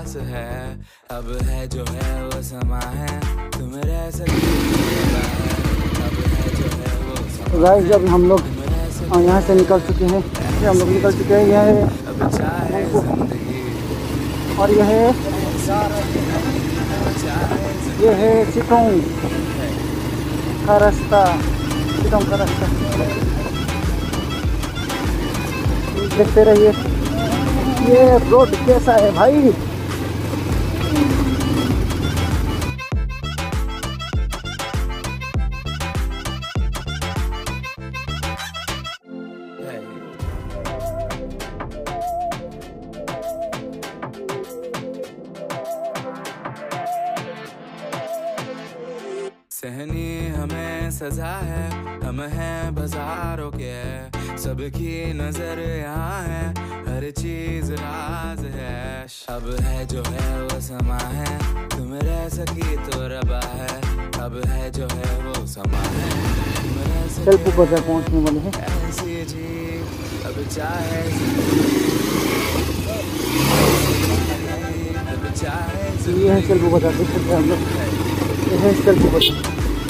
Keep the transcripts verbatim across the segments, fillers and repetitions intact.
पास है, अब है जो है वो समा है, तुम रह सकते अब है जो है वो समा। गाइस जब हम लोग यहाँ से निकल चुके हैं, हम लोग निकल चुके हैं, यह अब चाहे जिंदगी और यह है ये है चिटोंग का रास्ता, चिटोंग का रास्ता देखते रहिए। ये रोड कैसा है भाई, सहनी हमें सजा है, हम हैं बाजारों के, सबकी नजर यहाँ है, हर चीज राज है। अब है जो है वो समा है, तुम रह सकी तो रबा है, अब है जो है वो समा है, तुम रह सकी सेल्फी बाजार पहुँचने वाले हैं। ऐसी जी अब चाहे अब चाहे ये है सेल्फी बाजार, देख सकते हैं हम लोग, ये है सेल्फी बाजार।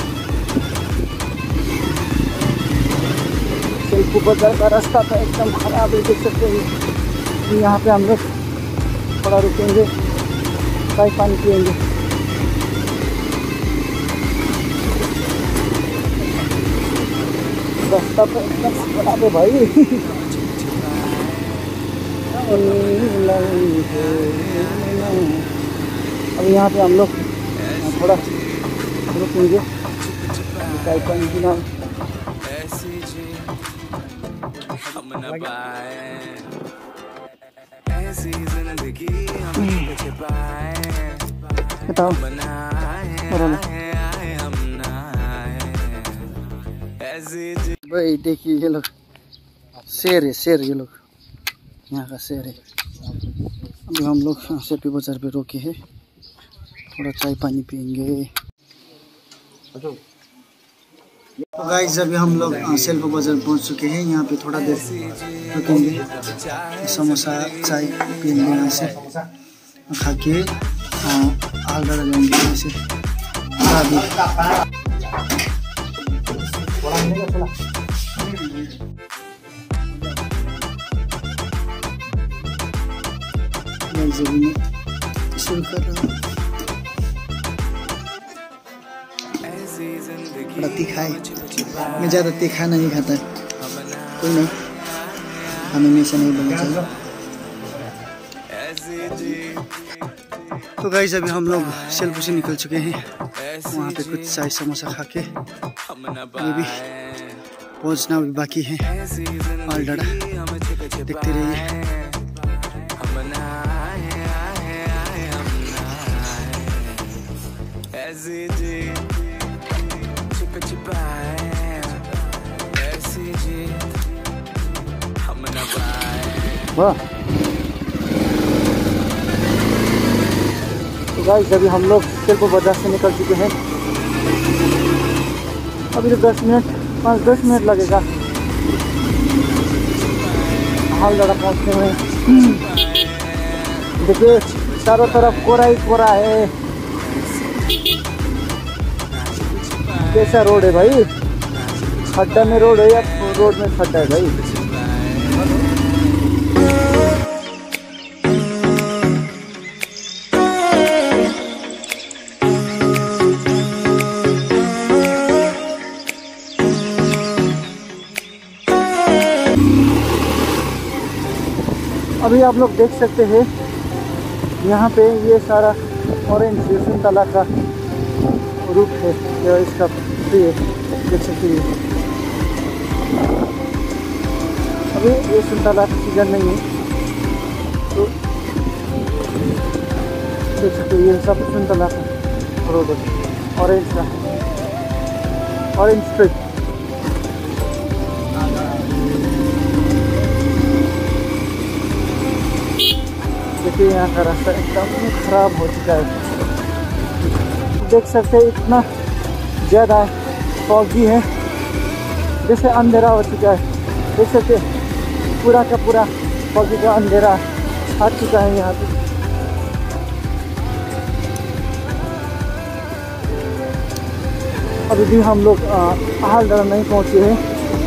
सेल्फी बाजार का रास्ता था एकदम खराब है, देख सकते हैं। यहाँ पे हम लोग थोड़ा रुकेंगे, चाय पानी पिएंगे। रास्ता तो एकदम खराब है भाई। अब यहाँ पे हम लोग थोड़ा रुकेंगे, चाय पानी पीना। ऐसी जी हम न पाए, ऐसी जिंदगी हम न पाए, बताओ बनाए हम ना ऐसी जी। भाई देखिए ये लोग शेर है, शेर ये लोग यहाँ का शेर है। अभी हम लोग सेल्फी बाजार पे रोके हैं, थोड़ा चाय पानी पियेंगे। तो गाइस अभी हम लोग सेल्फी बाजार पहुँच चुके हैं, यहाँ पे थोड़ा देर रुकेंगे, समोसा चाय पियेंगे, यहाँ से खा के आलगढ़ जाएंगे यहाँ से। शुरू कर रहा हूँ, थोड़ा तीखा है, मैं ज़्यादा तीखा नहीं खाता, कोई नहीं, हमेशा नहीं बनना चाहिए। तो गाइस अभी हम लोग सेल्फी से निकल चुके हैं, वहाँ पे कुछ चाय समोसा खा के ये भी पहुँचना भी बाकी है। आलगढ़ देखते रहिए। ऐसी जी छिप छिपाए, ऐसी जी हम न पाए। वाह, तो गाइस अभी हम लोग सेल्फी बाजार से निकल चुके हैं। अभी तो दस मिनट पाँच दस मिनट लगेगा आलगढ़ पहुँचने में। देखिए चारों तरफ कोरा ही कोरा है, कैसा रोड है भाई, खड्डा में रोड है या रोड में खड्डा है भाई। अभी आप लोग देख सकते हैं यहाँ पे ये सारा ऑरेंज संतरा का रूप है, या इसका ट्री है, देख सकते हैं। अभी ये संतरा का सीजन नहीं है, तो देख सकते हैं ये सब संतरा का रोड है, ऑरेंज का ऑरेंज ट्री। देखिए यहाँ का रास्ता एकदम खराब हो चुका है, देख सकते हैं इतना ज़्यादा फॉगी है, जैसे अंधेरा हो चुका है। देख सकते हैं पूरा का पूरा फॉगी का अंधेरा आ चुका है यहाँ पे। अभी भी हम लोग आहलडाड़ा नहीं पहुँचे हैं।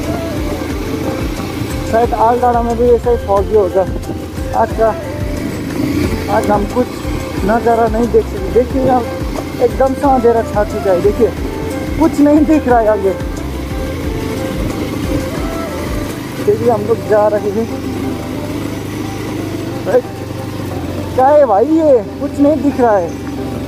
शायद आहलडाड़ा में भी ऐसा ही फॉगी होगा आज का। आज हम कुछ नज़ारा नहीं देख सकते। देखिए हम एकदम से अंधेरा छा चुका है। देखिए कुछ नहीं दिख रहा है आगे। देखिए हम लोग जा रहे हैं। क्या है भाई, ये कुछ नहीं दिख रहा है।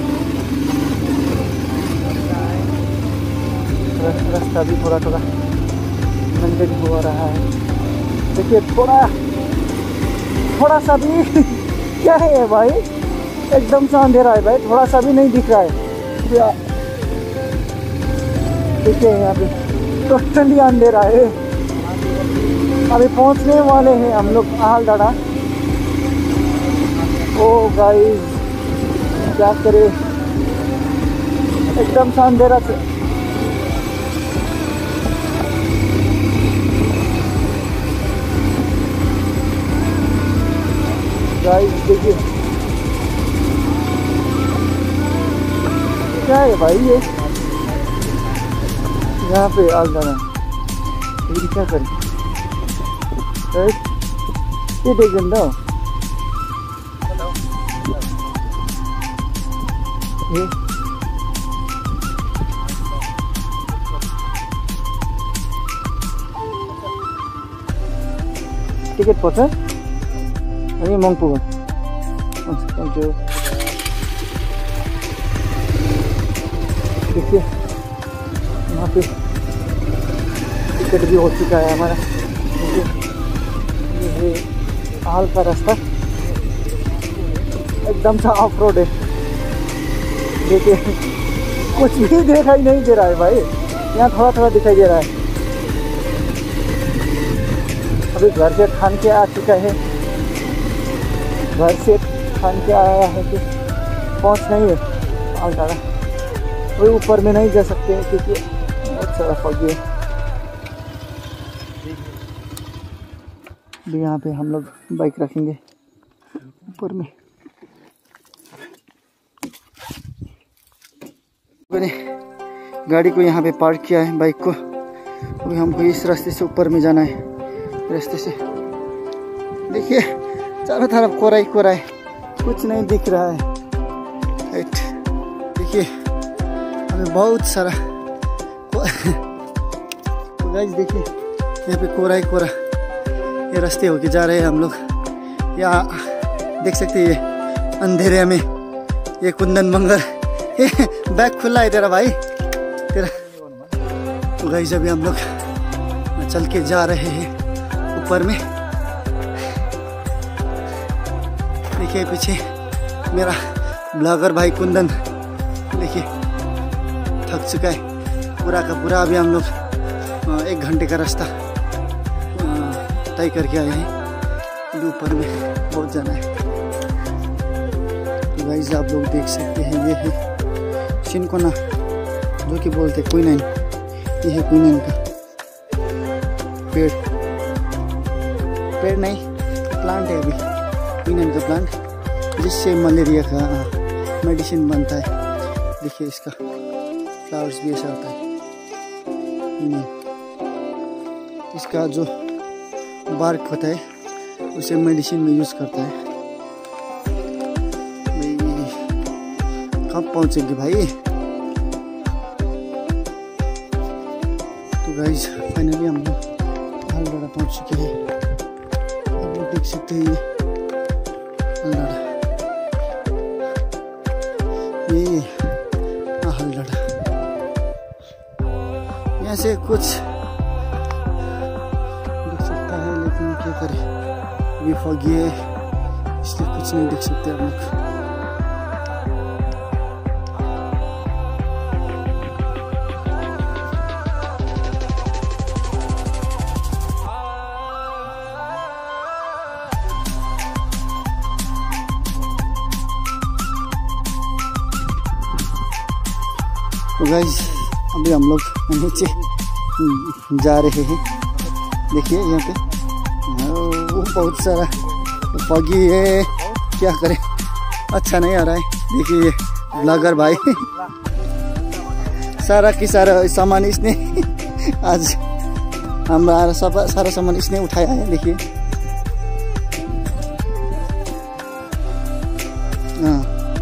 रास्ता भी थोड़ा थोड़ा नंगे भी हो रहा है। देखिए थोड़ा थोड़ा सा भी क्या है भाई, एकदम से अंधेरा है भाई, थोड़ा सा भी नहीं दिख रहा है। देखिए यहाँ पे टोटली अंधेरा है। अभी पहुँचने वाले हैं हम लोग आहलडाड़ा। ओ गाइस क्या करे, एकदम से अंधेरा से। गाइस देखिए क्या है भाई, ये यहाँ पे आहलडाड़ा लेकिन क्या करें। ये देख गंदा ये टिकट पर्छ अनि मङ्पुमा। Thank you. देखिए यहाँ पे टिकट भी हो चुका है हमारा। ये आहल का रास्ता एकदम सा ऑफ रोड है। देखिए कुछ भी दिखाई नहीं दे रहा है भाई, यहाँ थोड़ा थोड़ा दिखाई दे रहा है। अभी घर से खान के आ चुका है, घर से खान के आया है कि पहुँच नहीं है आहलडाड़ा। कोई ऊपर में नहीं जा सकते हैं क्योंकि बहुत सारा फौजी है। भी यहाँ पे हम लोग बाइक रखेंगे ऊपर में। मैंने गाड़ी को यहाँ पे पार्क किया है, बाइक को। अभी हमको इस रास्ते से ऊपर में जाना है, रास्ते से। देखिए चारों तरफ कोरा ही कोरा है, कुछ नहीं दिख रहा है। राइट देखिए अभी बहुत सारा तो गाइस देखिए यहाँ पे कोरा ही कोरा। ये रास्ते होके जा रहे हैं हम लोग। यहाँ देख सकते हैं ये अंधेरे में ये कुंदन मंगर। बैग खुला है तेरा भाई तेरा। तो गाइस अभी हम लोग चल के जा रहे हैं ऊपर में। देखिए पीछे मेरा ब्लॉगर भाई कुंदन देखिए थक चुका है पूरा का पूरा। अभी हम लोग एक घंटे का रास्ता तय करके आए हैं। अभी ऊपर में बहुत जाना है। तो गाइस आप लोग देख सकते हैं ये है सिनकोना, जो कि बोलते क्वीनाइन। ये है क्वीनाइन का पेड़, पेड़ नहीं प्लांट है अभी, क्वीनाइन का प्लांट, जिससे मलेरिया का मेडिसिन बनता है। देखिए इसका फ्लावर्स भी ऐसा होता है। इसका जो बार्क होता है उसे मेडिसिन में यूज़ करता है। कब पहुँचेंगे भाई। तो गाइस फाइनली हम लोग आहलडाड़ा पहुँच चुके हैं। आप लोग देख सकते हैं आहलडाड़ा, ये आहलडाड़ा। यहाँ से कुछ दिख सकता है लेकिन क्या करें, ये फॉगी है इसलिए कुछ नहीं दिख सकते हम लोग। तो गाइस अभी हम लोग नीचे जा रहे हैं। देखिए यहाँ पे वो बहुत सारा फॉगी है, क्या करें अच्छा नहीं आ रहा है। देखिए ये ब्लॉगर भाई सारा की सारा सामान इसने आज हमारा सब सारा सामान इसने उठाया है। देखिए हाँ,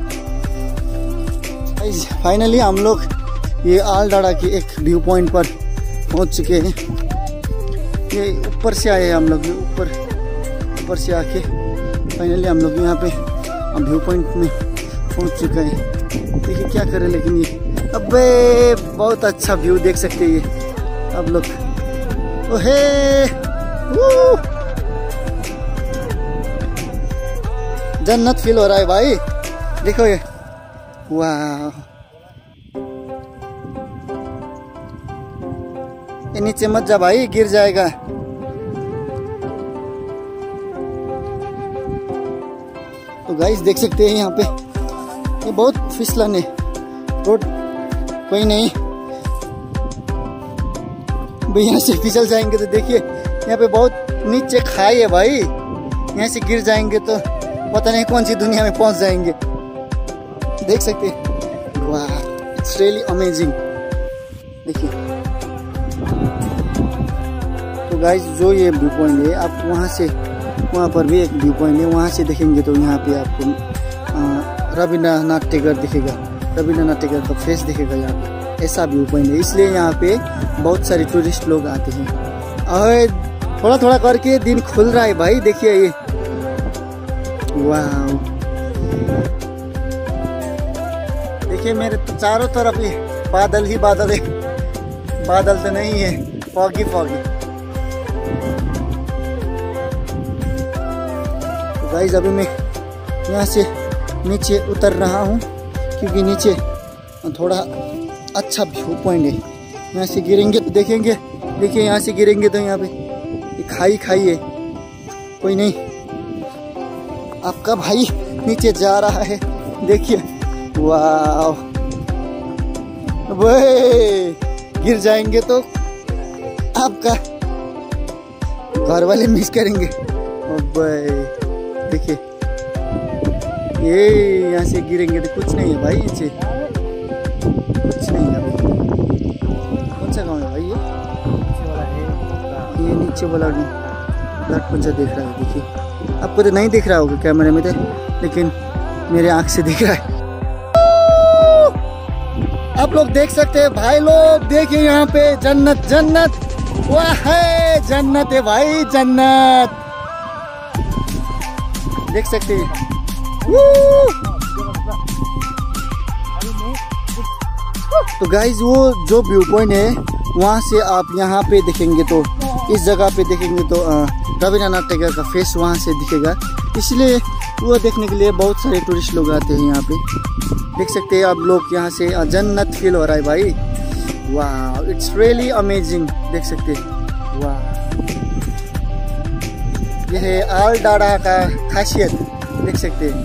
फाइनली हम लोग ये आलडाड़ा के एक व्यू पॉइंट पर पहुंच चुके हैं। ये ऊपर से आए हैं हम लोग, ऊपर ऊपर से आके फाइनली हम लोग यहाँ पे व्यू पॉइंट में पहुंच चुके हैं। देखिए क्या करें, लेकिन ये अबे बहुत अच्छा व्यू देख सकते हैं ये अब लोग। ओहे जन्नत फील हो रहा है भाई, देखो ये वाह। ये नीचे मत जा भाई, गिर जाएगा। तो गाइस देख सकते हैं यहाँ पे ये बहुत फिसलन है रोड, कोई नहीं भाई यहाँ से फिसल जाएंगे तो देखिए यहाँ पे बहुत नीचे खाई है भाई, यहाँ से गिर जाएंगे तो पता नहीं कौन सी दुनिया में पहुंच जाएंगे। देख सकते हैं वाह, इट्स रियली अमेजिंग। देखिए तो गाइस जो ये व्यू पॉइंट है, आप वहाँ से वहाँ पर भी एक व्यू पॉइंट है, वहाँ से देखेंगे तो यहाँ पे आपको रविंद्रनाथ टैगोर दिखेगा, रविंद्रनाथ टैगोर का फेस दिखेगा यहाँ पे। ऐसा व्यू पॉइंट है, इसलिए यहाँ पे बहुत सारे टूरिस्ट लोग आते हैं। और थोड़ा थोड़ा करके दिन खुल रहा है भाई, देखिए ये वाह। देखिए मेरे तो चारों तरफ ही बादल ही बादल है, बादल तो नहीं है, फॉगी फॉगी। तो गाइस अभी मैं यहाँ से नीचे उतर रहा हूँ क्योंकि नीचे थोड़ा अच्छा व्यू पॉइंट है। यहाँ से गिरेंगे तो देखेंगे, देखिए यहाँ से गिरेंगे तो यहाँ पे खाई खाई है, कोई नहीं। आपका भाई नीचे जा रहा है, देखिए वाह। वे गिर जाएंगे तो आपका घर वाले मिस करेंगे। देखिए ये यहाँ से गिरेंगे तो कुछ नहीं है भाई, नीचे कुछ नहीं है। कौन सा गाँव है भाई ये? ये नीचे वाला ब्लड पंचा देख रहा है। देखिए आपको तो नहीं दिख रहा होगा कैमरे में तो, लेकिन मेरे आँख से दिख रहा है। आप लोग देख सकते हैं भाई लोग, देखिए यहाँ पे जन्नत जन्नत, वाह है जन्नत है भाई, जन्नत देख सकते हैं। तो गाइज वो जो व्यू पॉइंट है वहाँ से आप यहाँ पे देखेंगे तो, इस जगह पे देखेंगे तो रविंद्रनाथ टैगोर का फेस वहाँ से दिखेगा, इसलिए वो देखने के लिए बहुत सारे टूरिस्ट लोग आते हैं यहाँ पे। देख सकते हैं आप लोग, यहाँ से जन्नत फील हो रहा है भाई, वाह इट्स रियली अमेजिंग। देख सकते हैं वाह, यह है आलडाड़ा का खासियत, देख सकते हैं।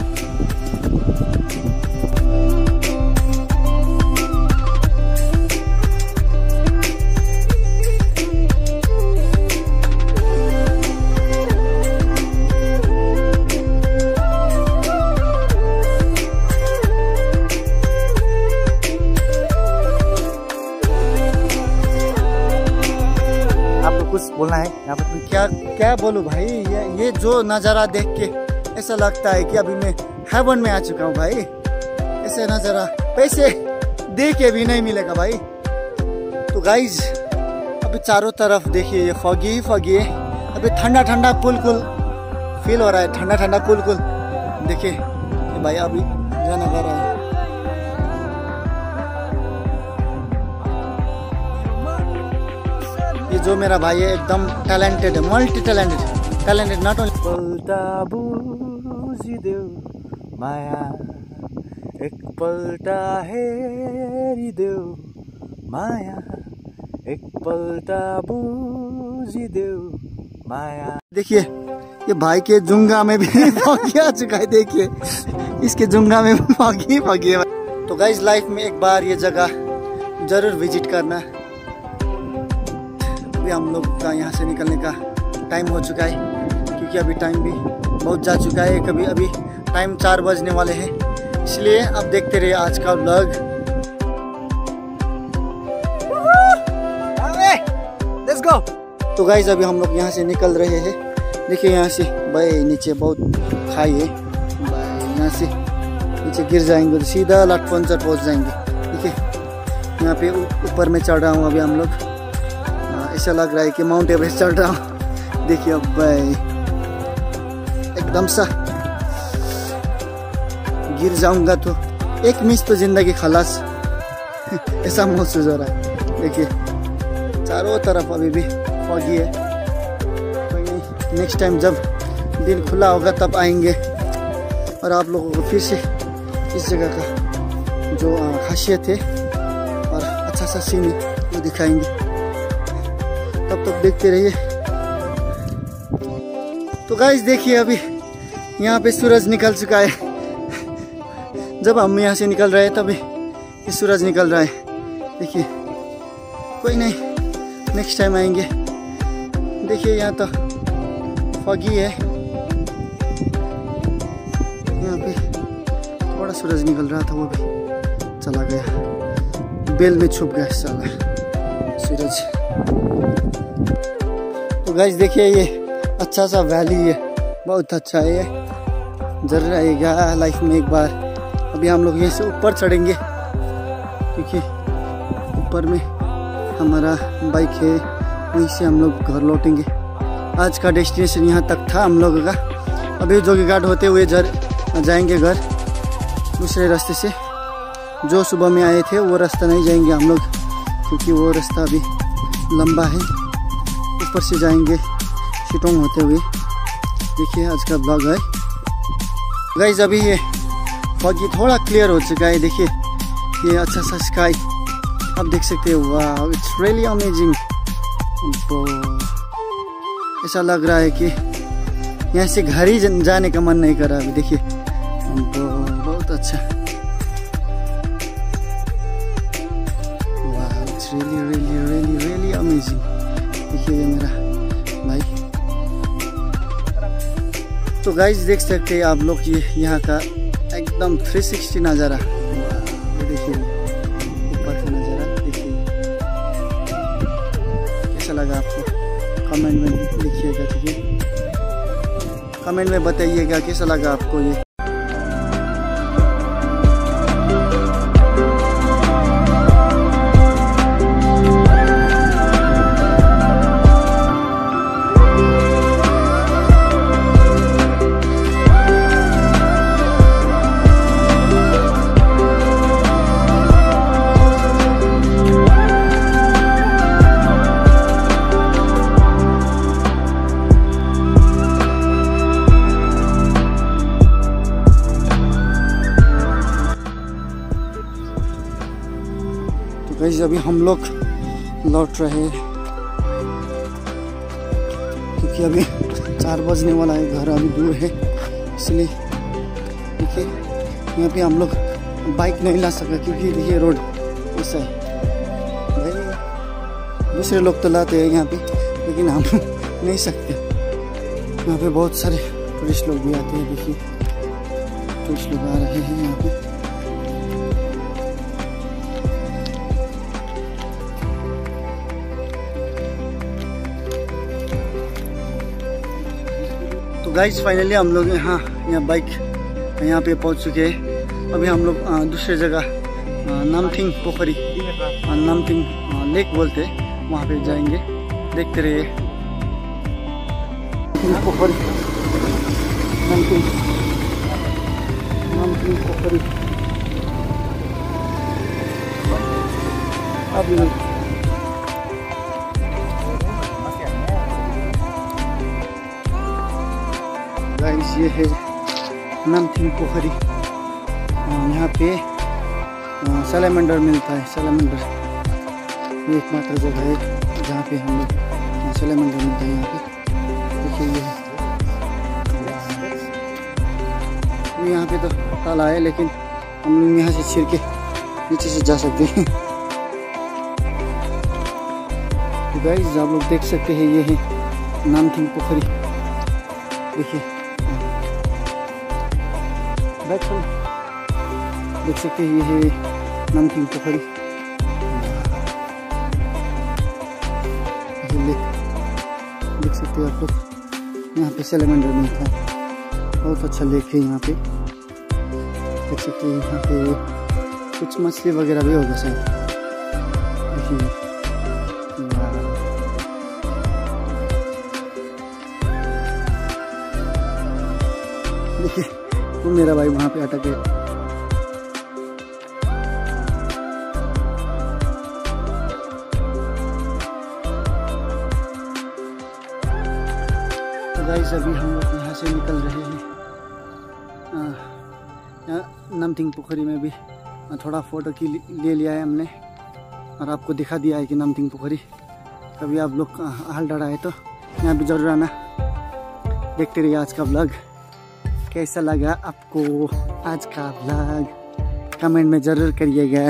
कुछ बोलना है यहाँ पर? क्या क्या बोलूं भाई, ये ये जो नज़ारा देख के ऐसा लगता है कि अभी मैं हेवन में आ चुका हूँ भाई। ऐसा नज़ारा पैसे दे के भी नहीं मिलेगा भाई। तो गाइज अभी चारों तरफ देखिए ये फॉगी ही फॉगी है, अभी ठंडा ठंडा कुल कुल फील हो रहा है, ठंडा ठंडा कुल कुल। देखिए भाई अभी गाना गा रहा है। ये जो मेरा भाई है एकदम टैलेंटेड है, multi talented talented not only. पलटा बुझी देव माया एक पलटा हेरी देव माया एक पलटा बुझी देव माया। देखिए ये भाई के जुंगा में भी फॉगी आ चुका है, देखिए इसके जुंगा में भी फॉगी फॉगी है। तो गाइस लाइफ में एक बार ये जगह जरूर विजिट करना। अभी हम लोग का यहाँ से निकलने का टाइम हो चुका है, क्योंकि अभी टाइम भी बहुत जा चुका है, कभी अभी टाइम चार बजने वाले हैं। इसलिए अब देखते रहिए आज का व्लॉग। गो। तो गाइस अभी हम लोग यहाँ से निकल रहे हैं। देखिए यहाँ से भाई नीचे बहुत खाई है, यहाँ से नीचे गिर जाएंगे तो सीधा लाटपंचर पहुँच जाएंगे। ठीक है, यहाँ पे ऊपर में चढ़ रहा हूँ अभी हम लोग। ऐसा लग रहा है कि माउंट एवरेस्ट चढ़ रहा हूँ। देखिए अब भाई एकदम सा गिर जाऊंगा तो एक मिस तो जिंदगी खलास ऐसा महसूस हो रहा है। देखिए चारों तरफ अभी भी फॉगी है। कोई नहीं, नेक्स्ट टाइम जब दिन खुला होगा तब आएंगे और आप लोगों को फिर से इस जगह का जो खासियत है और अच्छा सा सीन है वो दिखाएंगे। तब तक देखते रहिए। तो गाइस देखिए अभी यहाँ पे सूरज निकल चुका है। जब हम यहाँ से निकल रहे हैं तभी ये सूरज निकल रहा है। देखिए कोई नहीं, नेक्स्ट टाइम आएंगे। देखिए यहाँ तो फॉगी है, यहाँ पे थोड़ा सूरज निकल रहा था वो भी चला गया, बेल में छुप गया साला सूरज। तो गाइस देखिए ये अच्छा सा वैली है, बहुत अच्छा है, जरूर आएगा लाइफ में एक बार। अभी हम लोग यहाँ से ऊपर चढ़ेंगे क्योंकि ऊपर में हमारा बाइक है, वहीं से हम लोग घर लौटेंगे। आज का डेस्टिनेशन यहाँ तक था हम लोगों का। अभी जोगी घाट होते हुए जर जाएंगे घर दूसरे रास्ते से। जो सुबह में आए थे वो रास्ता नहीं जाएंगे हम लोग क्योंकि वो रास्ता अभी लंबा है। ऊपर से जाएंगे शिटोंग होते हुए। देखिए आज का ब्लॉग है गाइस। अभी ये फॉगी थोड़ा क्लियर हो चुका है। देखिए ये अच्छा सा स्काई आप देख सकते हो। वाह इट्स रियली अमेजिंग। ऐसा लग रहा है कि यहाँ से घर ही जाने का मन नहीं कर रहा। अभी देखिए बहुत अच्छा। वाह it's really really really really amazing. देखिए ये मेरा भाई। तो गाइस देख सकते हैं आप लोग ये यहाँ का एकदम थ्री सिक्सटी नज़ारा। देखिए ऊपर का नज़ारा देखिए कैसा लगा आपको, कमेंट में लिखिएगा। ठीक है, कमेंट में बताइएगा कैसा लगा आपको ये। गाइस अभी हम लोग लौट रहे हैं क्योंकि अभी चार बजने वाला है, घर अभी दूर है इसलिए। देखिए यहाँ पे हम लोग बाइक नहीं ला सका क्योंकि देखिए रोड ऐसा है। भाई दूसरे लोग तो लाते हैं यहाँ पे लेकिन हम नहीं सकते। यहाँ पे बहुत सारे टूरिस्ट लोग भी आते हैं। देखिए टूरिस्ट लोग आ रहे हैं यहाँ पे। गाइस फाइनली हम लोग यहाँ यहाँ बाइक यहाँ पे पहुँच चुके हैं। अभी हम लोग दूसरे जगह नामथिंग पोखरी, नामथिंग लेक बोलते हैं, वहाँ पे जाएंगे। देखते रहिए। पोखरी नामथिंग नामथिंग पोखरी अभी गाइस ये है नामथिंग पोखरी। यहाँ पे सैलेमेंडर मिलता है। सैलेमेंडर ये एकमात्र जगह है जहाँ पे हम लोग सैलेमेंडर मिलता है। यहाँ पे देखिए ये है। यहाँ पे तो ताला है लेकिन हम लोग यहाँ से छिड़ के नीचे से जा सकते हैं। तो गाइस आप लोग देख सकते हैं ये है नामथिंग पोखरी। देखिए देख सकते हैं ये है नामथिंग पोखरी। ये लेक देख सकते हैं आप लोग, यहाँ पे सेलेमेंडर मिलता है। बहुत अच्छा लेक है यहाँ पे, देख सकते हैं। यहाँ पे कुछ मछली वगैरह भी होगा शायद। देखिए देखिए वो मेरा भाई वहाँ पे अटक है। गाइस अभी हम लोग यहाँ से निकल रहे हैं। यहाँ नमथिंग पोखरी में भी थोड़ा फ़ोटो की ले लिया है हमने और आपको दिखा दिया है कि नमथिंग पोखरी। कभी आप लोग हल्डाड़ा है तो यहाँ भी जरूर आना। देखते रहिए आज का व्लॉग। कैसा लगा आपको आज का व्लॉग, कमेंट में ज़रूर करिएगा।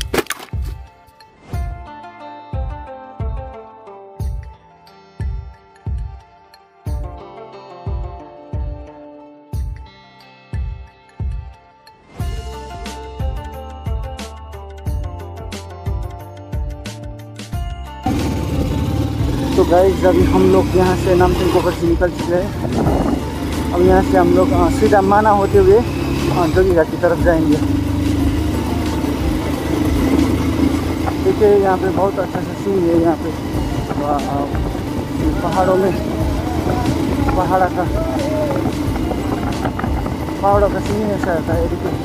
तो गाइस अभी हम लोग यहाँ से नमथिंग पोखर से निकल चुके हैं। अब यहाँ से हम लोग सीधा माना होते हुए जोगीघाट की तरफ जाएंगे। देखिए यहाँ पे बहुत अच्छा सा सीन है। यहाँ पे पहाड़ों में पहाड़ा का पहाड़ों का सीन ऐसा रहता है। देखिए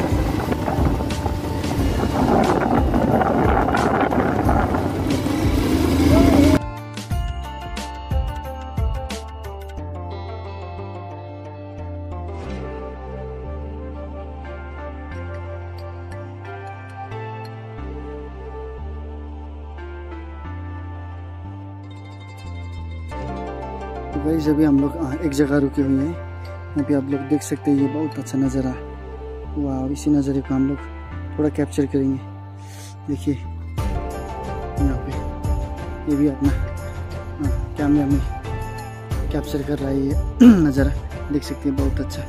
गाइस अभी हम लोग एक जगह रुके हुए हैं। यहाँ पे आप लोग देख सकते हैं, ये बहुत अच्छा नज़ारा। वाह, इसी नज़ारे को हम लोग थोड़ा कैप्चर करेंगे। देखिए यहाँ पे ये भी अपना कैमरा में कैप्चर कर रहा है ये नज़ारा। देख सकते हैं बहुत अच्छा।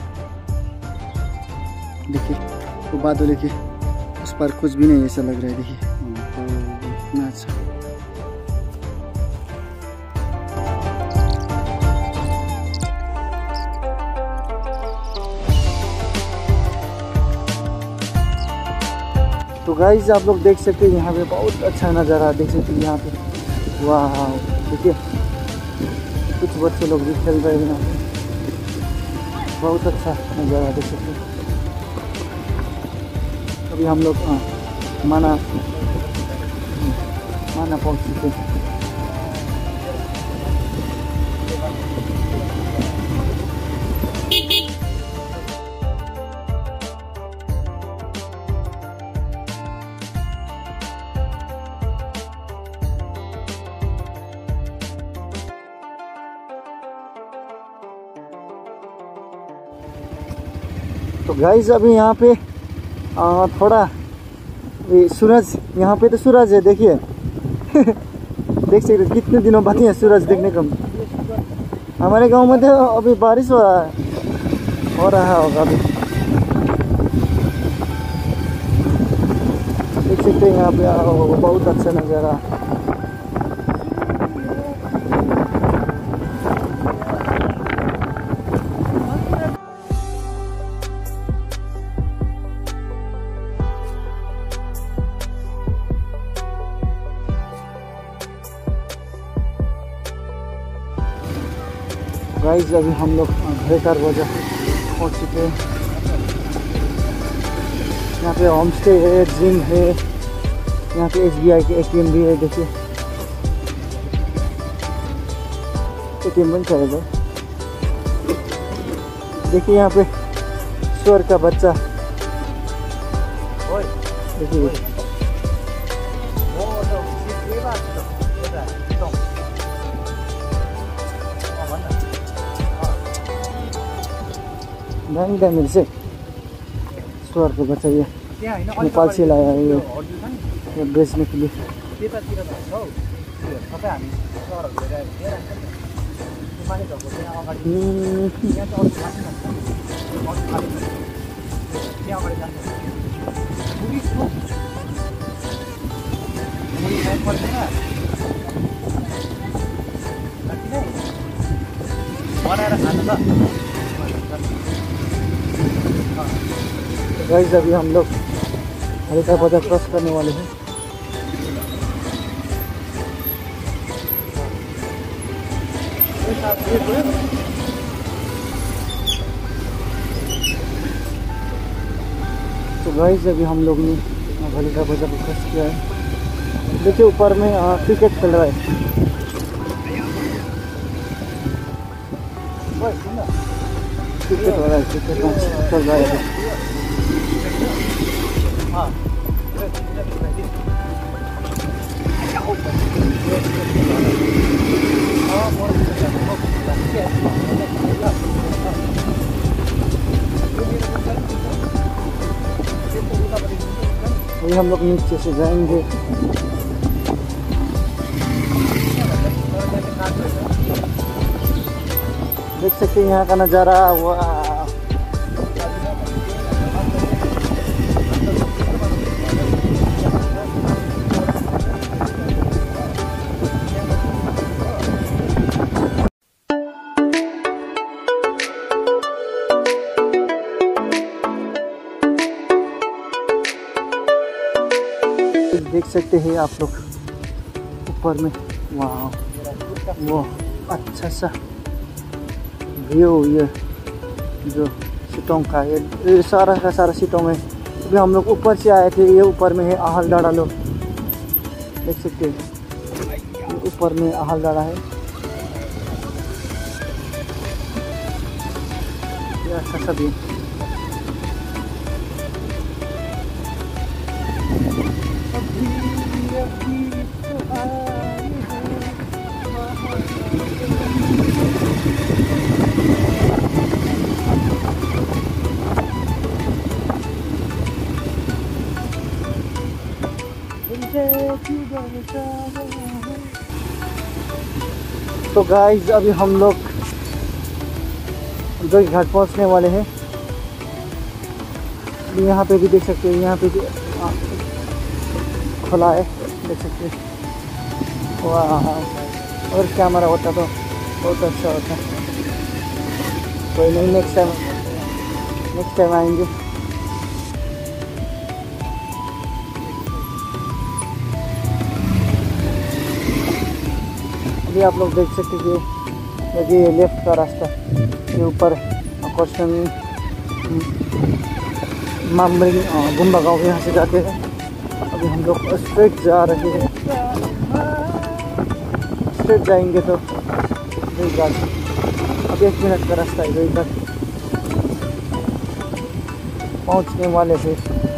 देखिए वो बादल के उस पर कुछ भी नहीं ऐसा लग रहा है। देखिए तो इतना अच्छा। तो गाइस आप लोग देख सकते हैं यहाँ पे बहुत अच्छा नज़ारा देख सकते हैं यहाँ पे। वाह देखिए कुछ बच्चे लोग भी खेल रहे हैं यहाँ पे। बहुत अच्छा नज़ारा देख सकते हैं। अभी हम लोग माना माना पहुँच चुके हैं। तो गाइस अभी यहाँ पे आ, थोड़ा ये सूरज, यहाँ पे तो सूरज है देखिए। देख सकते कितने दिनों बाद है सूरज देखने को। हमारे गांव में तो अभी बारिश हो रहा है हो रहा होगा अभी। देख सकते हैं यहाँ पे बहुत अच्छा नज़ारा। गाइस अभी हम लोग घर का दरवाजा पहुँच चुके हैं। यहाँ पे होम स्टे है, जिम है, यहाँ पे एस बी आई के ए टी एम भी है। देखिए ए टी एम बन जाएगा। देखिए यहाँ पे स्वर का बच्चा देखिए। दामी दामी से स्वर को बच्चा ये नेपाल से लाया है ये बेचने के लिए। गाइस अभी हम लोग हल्का बाजार क्रॉस करने वाले हैं। तो गाइस अभी हम लोग ने हल्का बाजार को क्रॉस किया है। देखिए ऊपर में क्रिकेट खेल रहा है। क्रिकेट हो रहा है, क्रिकेट मैच चल रहा है। अभी हम लोग नीचे से जाएंगे। देख सकते हैं यहाँ का नज़ारा। वाह, देख सकते हैं आप लोग ऊपर में। वाह, वो अच्छा सा व्यू, ये जो सिटोंग का ये, ये सारा का सारा सिटोंग है। अभी हम लोग ऊपर से आए थे। ये ऊपर में है आहलडाड़ा। लोग देख सकते हैं ऊपर में आहलडाड़ा है। ये अच्छा सा भी तो गाइस अभी हम लोग जोगी घाट पहुंचने वाले हैं। यहाँ पे भी देख सकते हैं, यहाँ पे भी खुला है, देख सकते हैं। वाह, और कैमरा होता तो बहुत अच्छा होता। कोई नहीं, नेक्स्ट टाइम नेक्स्ट टाइम आएंगे। अभी आप लोग देख सकते हैं कि ये लेफ्ट का रास्ता, ये ऊपर क्वेश्चन मामरी गुम्बा गाँव यहाँ से जाते हैं। अभी हम लोग स्ट्रेट जा रहे हैं। स्ट्रेट जाएंगे तो वही घाट, अब एक मिनट का रास्ता है, वही तक पहुँचने वाले थे।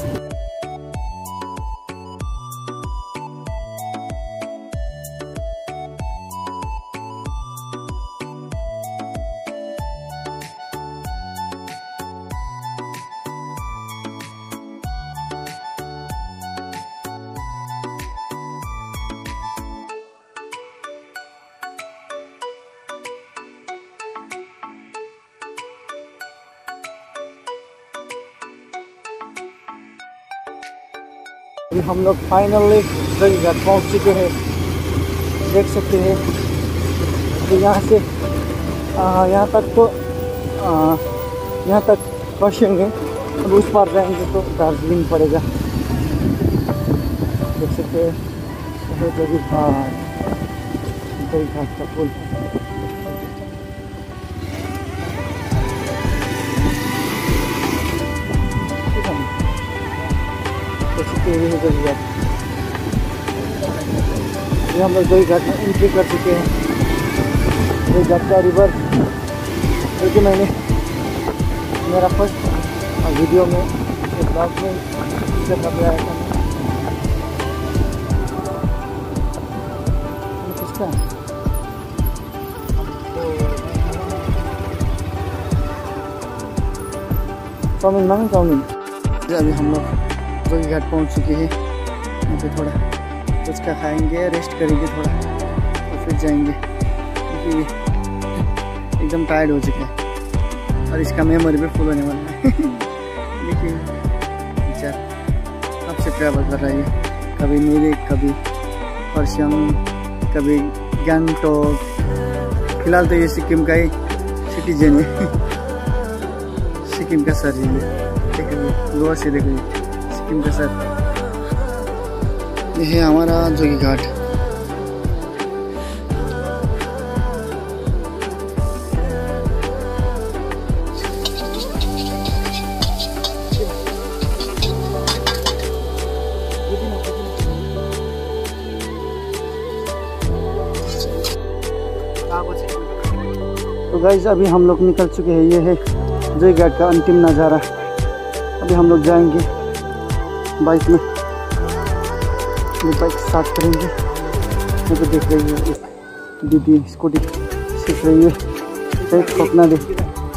अभी हम लोग फाइनली जोगी घाट पहुँच चुके हैं। देख सकते हैं तो यहाँ से यहाँ तक तो यहाँ तक पहुँचेंगे। अब उस पार जाएंगे तो दार्जिलिंग पड़ेगा। देख सकते हैं जोगी घाट, जोगी घाट का पुल। ये हम लोग जोगी घाट में एंट्री कर चुके हैं। जोगी घाट का रिवर, क्योंकि मैंने मेरा फर्स्ट वीडियो में एक ब्लॉग में इसे बताया था। किसका चाउमीन मांगे? चाउमीन। अभी हम लोग जोगी घाट पहुँच चुके हैं। यहाँ पे थोड़ा कुछ का खाएंगे, रेस्ट करेंगे थोड़ा, और फिर जाएंगे, क्योंकि एकदम टायर्ड हो चुका है और इसका मेमोरी भी फुल होने वाला है। देखिए बेचारा कब से ट्रैवल कर रहा है, कभी मिरिक, कभी परसम, कभी गंगटोक। फिलहाल तो ये सिक्किम का ही सिटीजन है सिक्किम का सर ये देखिए गोवा से देखिए सिक्किम का सर। ये है हमारा जोगी घाट। तो गाइस अभी हम लोग निकल चुके हैं। ये है जोगी घाट का अंतिम नज़ारा। अभी हम लोग जाएंगे बाइक में, ये बाइक स्टार्ट करेंगे। ये तो देख रही है एक दीदी स्कूटी सीख रही है, एक ठोकना दे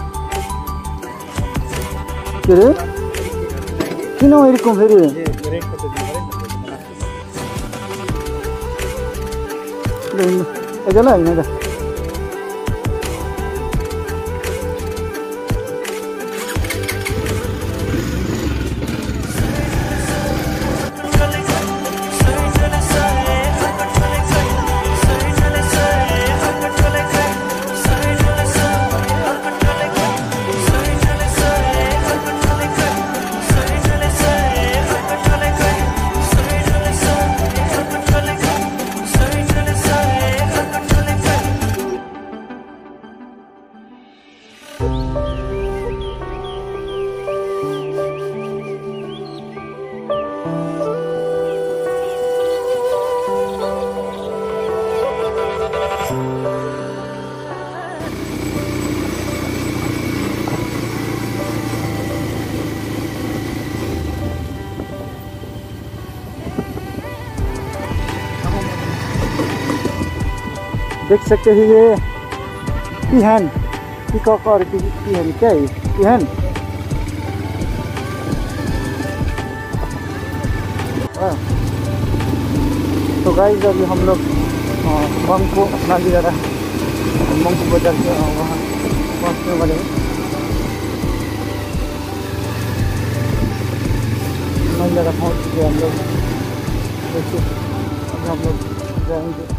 के किन इरकम फेरि एजला होइन त देख सकते हैं ये पिहन पिकॉक और पिहन क्या है पिहन। तो गाइस अभी हम लोग मंगपू नाली जा रहा है, मंगपू बाजार से वहाँ पहुँचने वाले हैं। नई जगह पहुँच चुके हम लोग। देखिए अभी हम लोग जाएंगे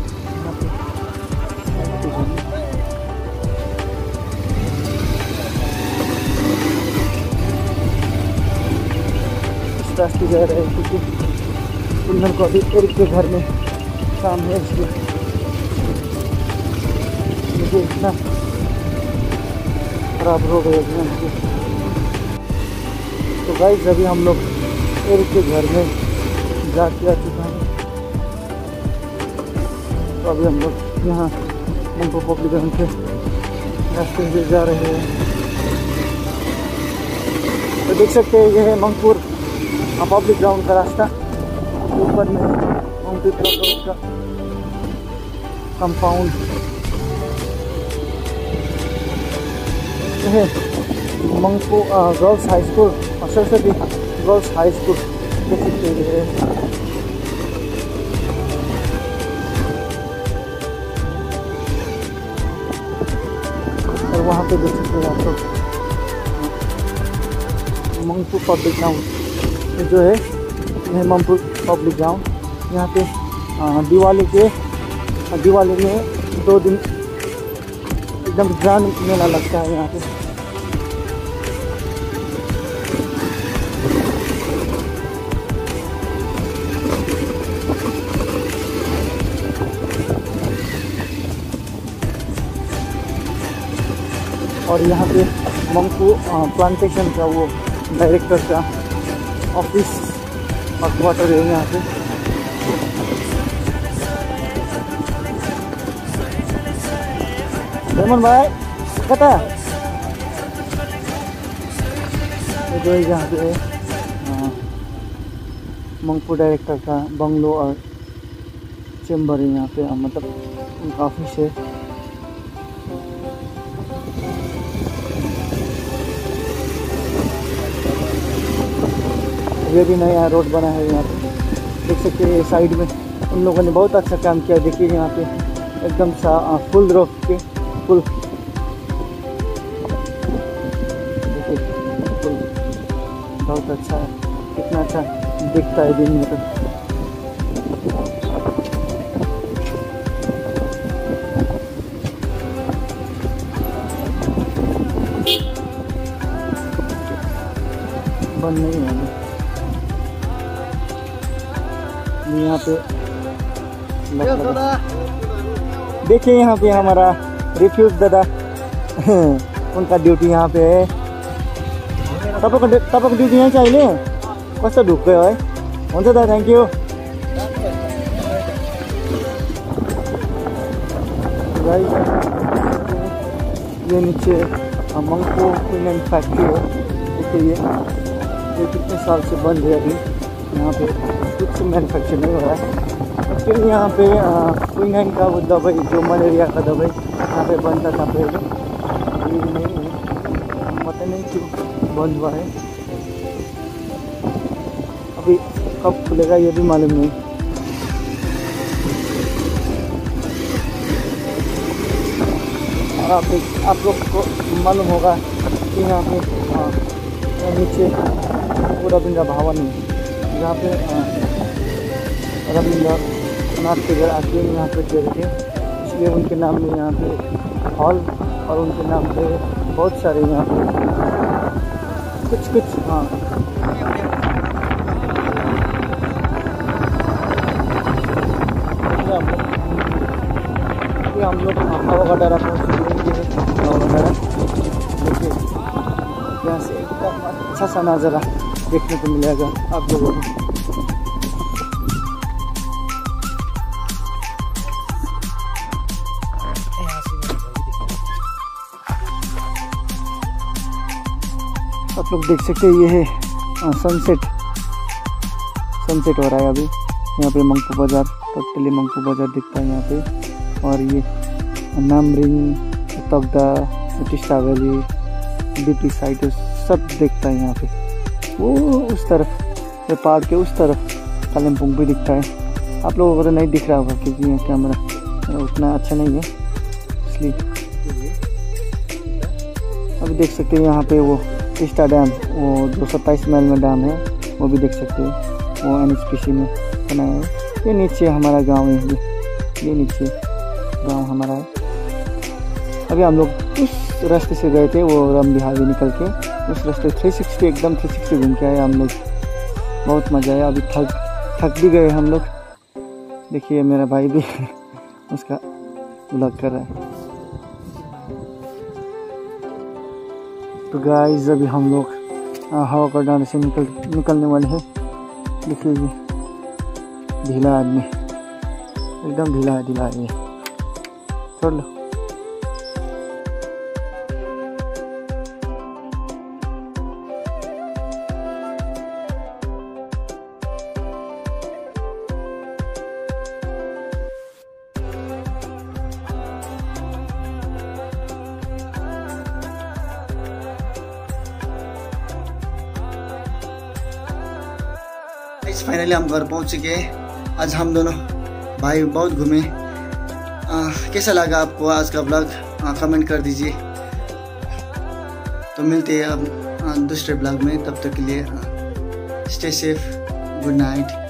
रास्ते जा रहे हैं क्योंकि उन को अभी एक के घर में काम है, इसलिए मुझे इतना खराब हो गया मुझे। तो गाइस अभी हम लोग एक के घर में जाके आ चुका है। तो अभी हम लोग यहाँ मंगपू पब्लिक ग्राउंड के रास्ते से जा रहे हैं। तो देख सकते हैं ये है मंगपुर पब्लिक ग्राउंड का रास्ता। ऊपर में मंगपू का कंपाउंड है, मंगपू गर्ल्स हाई स्कूल और सरस्वती गर्ल्स हाई स्कूल देख सकते हैं। और वहाँ पे देख सकते हैं आप लोग मंगपू पब्लिक ग्राउंड जो है, यह मंगपू पब्लिक ग्राउंड। यहाँ पे दिवाली के दिवाली में दो दिन एकदम ग्रैंड मेला लगता है यहाँ पे। और यहाँ पे मंगपू प्लांटेशन का वो डायरेक्टर का ऑफिस और क्वार्टर है यहाँ पे। रेमन भाई कता ये जो यहाँ पे मंगपू डायरेक्टर का बंगलो और चेम्बर है यहाँ पे, मतलब उनका ऑफिस है। ये भी नया रोड बना है यहाँ पे, देख सकते हैं। साइड में उन लोगों ने बहुत अच्छा काम किया। देखिए यहाँ पे एकदम सा फुल रोक के फुल देखिए फुल बहुत अच्छा है, कितना अच्छा दिखता है दिन में। तो बंद नहीं है अभी। यहाँ पे देखिए, यहाँ पे हमारा रिफ्यूज दादा उनका ड्यूटी यहाँ पे है। तपाईँको तपाईँको ड्यूटी यहीँ चाहिँ अहिले कस्तो ढुक्यो है। हुन्छ दादा, थ्याङ्क यू। ये नीचे मंगपो क्वीन फैक्ट्री है। देखिए ये ये कितने साल से बंद है अभी। यहाँ पे कुछ मैन्युफैक्चर नहीं हो रहा है। फिर यहाँ पे क्वीन का वो दवाई, जो मलेरिया का दवाई यहाँ पे बनता था पहले, ये नहीं है। पता नहीं क्यों बंद हुआ है। अभी कब खुलेगा ये भी मालूम नहीं। और आप आप लोग को मालूम होगा कि यहाँ पे नीचे रविंद्र भवन है, जहाँ पे रविंद्रनाथ के घर आके यहाँ पे गए थे, इसलिए उनके नाम में यहाँ पे हॉल और उनके नाम पे बहुत सारे यहाँ पे कुछ कुछ हाँ अभी हम लोग हवा का डरा पहुँच चुके हैं। हवा का डरा देखिए, यहाँ से एकदम अच्छा सा नज़ारा देखने को मिलेगा आप लोगों को। आप लोग देख सकते हैं, ये है सनसेट सनसेट हो रहा है अभी। यहाँ पे मंगपो बाज़ार, टोटली मंगपो बाज़ार दिखता है यहाँ पे। और ये Namring, Takdah, Teesta valley, DP side सब दिखता है यहाँ पे। वो उस तरफ, ये पहाड़ के उस तरफ कालिम्पोंग भी दिखता है। आप लोगों को तो नहीं दिख रहा होगा क्योंकि ये कैमरा उतना अच्छा नहीं है, इसलिए। अभी देख सकते हैं यहाँ पे वो टिस्टा डैम, वो जो सत्ताईस माइल में डैम है, वो भी देख सकते हैं। वो एन एच पी सी में बनाया है। ये नीचे हमारा गाँव है, ये नीचे गांव हमारा है। अभी हम लोग उस रास्ते से गए थे, वो रम बिहारी निकल के उस रास्ते थ्री सिक्सटी एकदम थ्री सिक्सटी घूम के आए हम लोग। बहुत मज़ा आया। अभी थक थक भी गए हम लोग। देखिए मेरा भाई भी उसका व्लॉग कर रहा है। तो गाइस अभी हम लोग हवा का डांड से निकल निकलने वाले हैं। देखिए ढीला आदमी, एकदम ढीला ढीला है, छोड़ लो। फाइनली हम घर पहुंच चुके हैं। आज हम दोनों भाई बहुत घूमे। कैसा लगा आपको आज का ब्लॉग, कमेंट कर दीजिए। तो मिलते हैं अब दूसरे ब्लॉग में, तब तक के लिए स्टे सेफ, गुड नाइट।